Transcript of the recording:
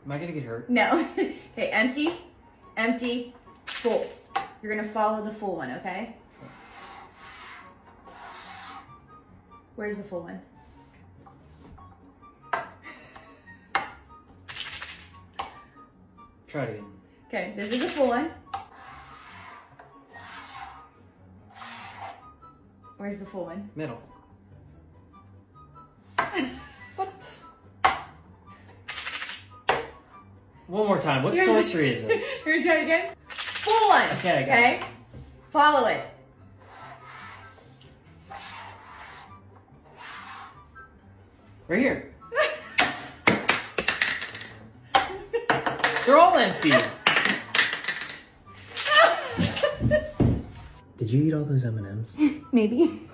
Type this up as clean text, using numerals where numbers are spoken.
Am I gonna get hurt? No. Okay, empty, empty, full. You're gonna follow the full one, okay? Where's the full one? Try it again. Okay, this is the full one. Where's the full one? Middle. What? One more time. What sorcery is this? You're gonna try it again? Full one. Okay, I got it. Follow it. Right here. They're all empty. Did you eat all those M&Ms? Maybe.